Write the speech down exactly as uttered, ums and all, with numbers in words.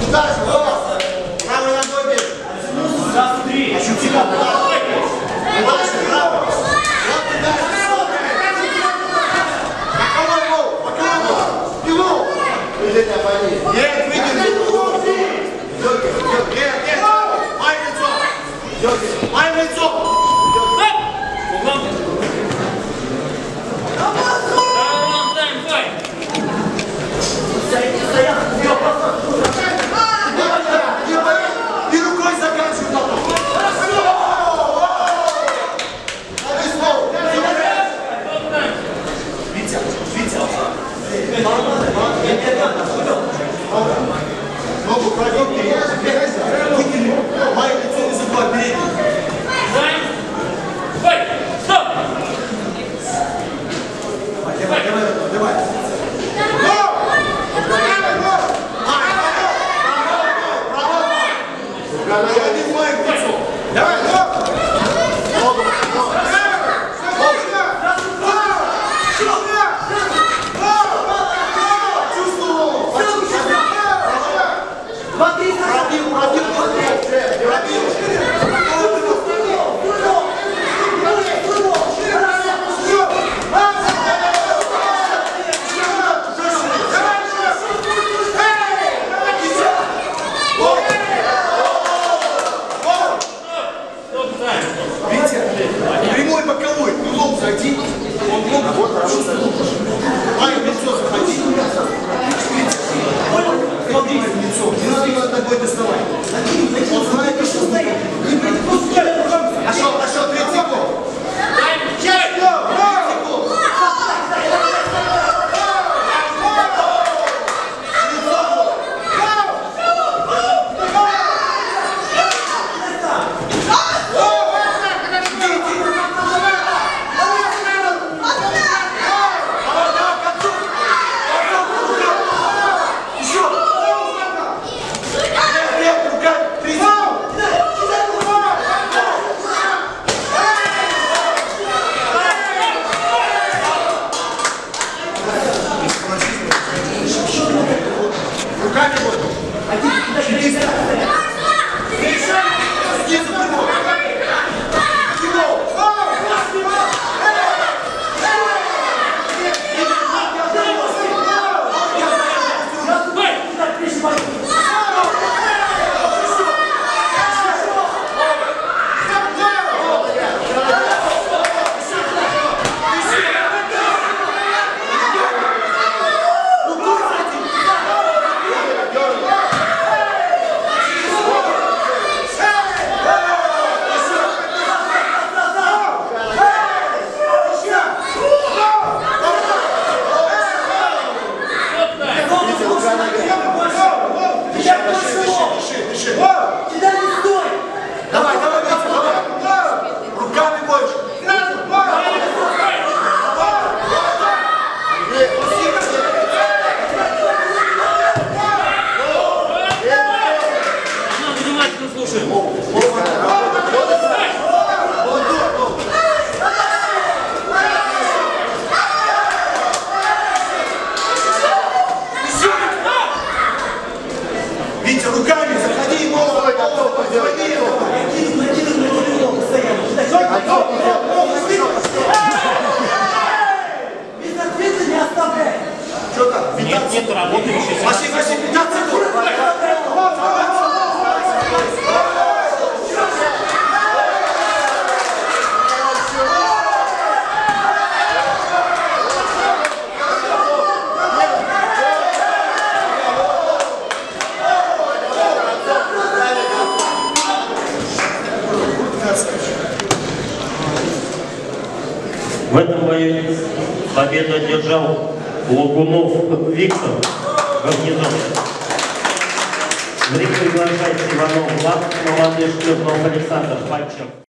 Дальше, вот. Правой ногой бежишь. Раз, три. Ощути как. Дальше, право. Вот ты дальше. Боковой гол, боковой гол. Пилу. Движение обойми. Нет, выдержи. Дёргай, дёргай. Нет, нет. Май в лицо. Дёргай. Май в лицо. И рукой заканчивай потом. Витя, Витя. Ногу прогиб, выкини. Мое лицо не забывай, передний. Давай, давай, давай. Один мой к лицу. Давай, ногу. Ногу, ногу. Чувствовал. Пробил, пробил, пробил. Пробил. Прямой боковой, углом зайди, он углом чувствует. Мое лицо заходи. Смотри в лицо, не надо его ногой доставать. Он знает, что стоит. Пошел, пошел, третий гол. Третий гол. Витя, руками заходи и голову готов, заводи его. Без ответа не оставляй. Что там? Нет, нет, работающий. Маши, маши, пятнадцать тур. В этом бою победу одержал Логунов Виктор Гарнизон. В ринг приглашается Иванов Влад, Молодежь Клюкнов Александр Пальчев.